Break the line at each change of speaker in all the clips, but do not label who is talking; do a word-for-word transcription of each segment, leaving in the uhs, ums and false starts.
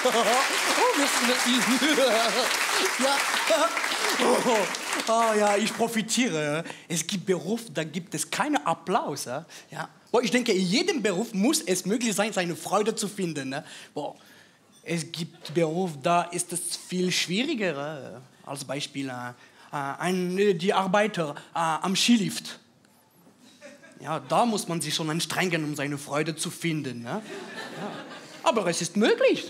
Oh, merci, merci. Ja. Oh, oh, ja, ich profitiere. Es gibt Berufe, da gibt es keinen Applaus. Ja. Boah, ich denke, in jedem Beruf muss es möglich sein, seine Freude zu finden. Ne? Boah, es gibt Berufe, da ist es viel schwieriger. Als Beispiel äh, ein, die Arbeiter äh, am Skilift. Ja, da muss man sich schon anstrengen, um seine Freude zu finden. Ne? Ja. Aber es ist möglich.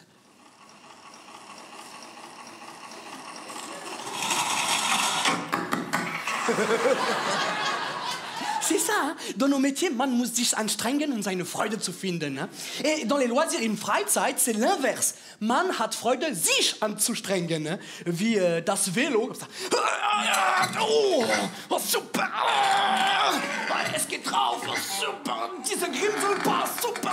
C'est ça, dans nos métiers, man muss sich anstrengen, um seine Freude zu finden. Ne? Et dans les loisirs in Freizeit, c'est l'inverse. Man hat Freude, sich anzustrengen. Ne? Wie äh, das Velo. Oh, oh, super. Es geht drauf, oh, super. Dieser Grimselpass, super.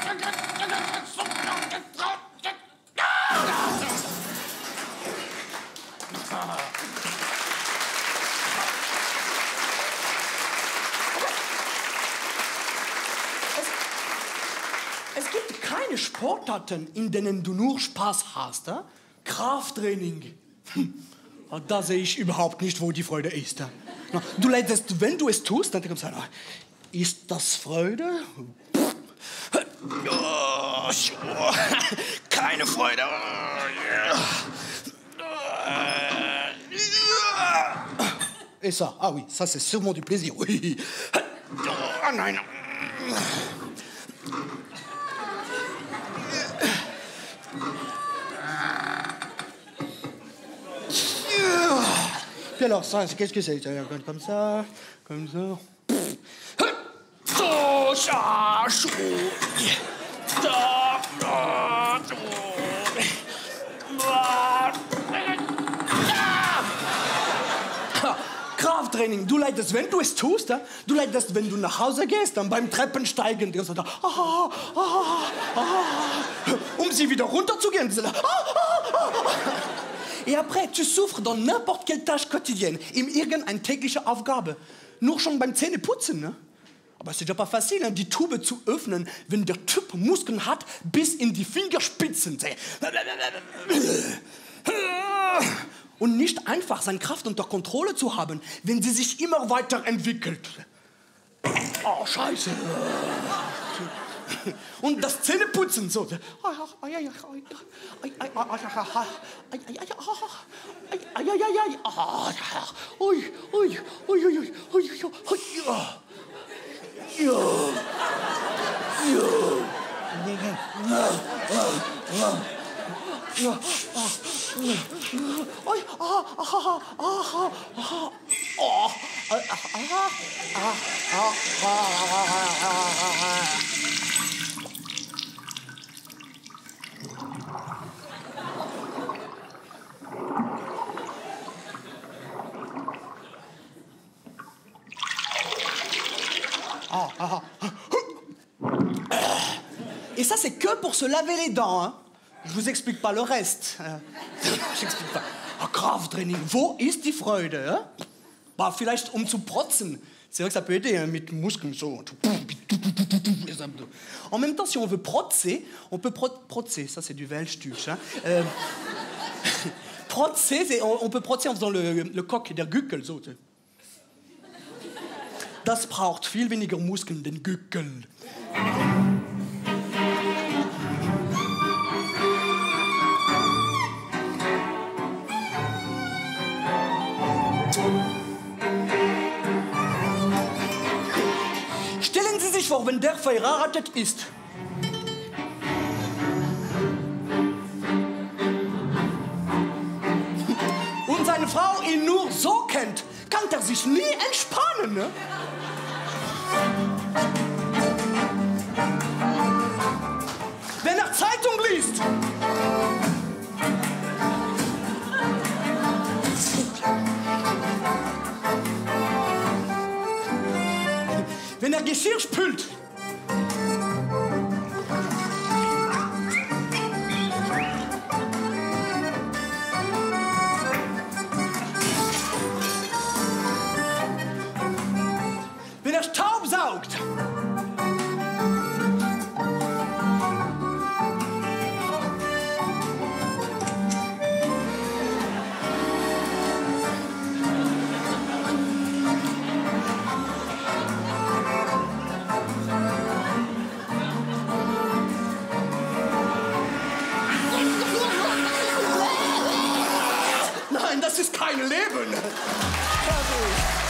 Es gibt keine Sportarten, in denen du nur Spaß hast. Äh? Krafttraining. Da sehe ich überhaupt nicht, wo die Freude ist. Äh? Du leidest, wenn du es tust, dann denkst du, ist das Freude? Keine Freude. Et ça, ah oui, ça c'est sûrement du plaisir. Oui. Ah nein. Puis alors, ça, qu'est-ce que c'est? Comme ça, comme ça. Krafttraining, du leidest, wenn du es tust, du leidest, wenn du nach Hause gehst, dann beim Treppensteigen, um sie wieder runterzugehen. Et après, tu souffres dans n'importe quelle tâche quotidienne, in irgendeine tägliche Aufgabe. Nur schon beim Zähneputzen, ne? Aber es ist ja pas facile, die Tube zu öffnen, wenn der Typ Muskeln hat bis in die Fingerspitzen. Und nicht einfach seine Kraft unter Kontrolle zu haben, wenn sie sich immer weiterentwickelt. Oh, Scheiße. Und das Zähneputzen so. Ui, ui, ui, ui, ui, ui. Ja. Ja. Et ça, c'est que pour se laver les dents. Hein. Je vous explique pas le reste. J'explique pas. Oh, Krafttraining, wo ist die Freude? Hein? Bah, vielleicht um zu protzen. C'est vrai que ça peut aider hein, mit Muskeln so. En même temps, si on veut protzer, on peut pro protzer. Ça, c'est du Weltstück. Hein. Euh, protzer, on, on peut protzer en faisant le, le Coq, der Gückel. So. Das braucht viel weniger Muskeln, den Gückel. Stellen Sie sich vor, wenn der verheiratet ist. Und seine Frau ihn nur so kennt, kann er sich nie entspannen, ne? Wenn er Zeitung liest. Wenn er Geschirr spült. Wenn er Staub saugt. ist kein Leben. Fertig.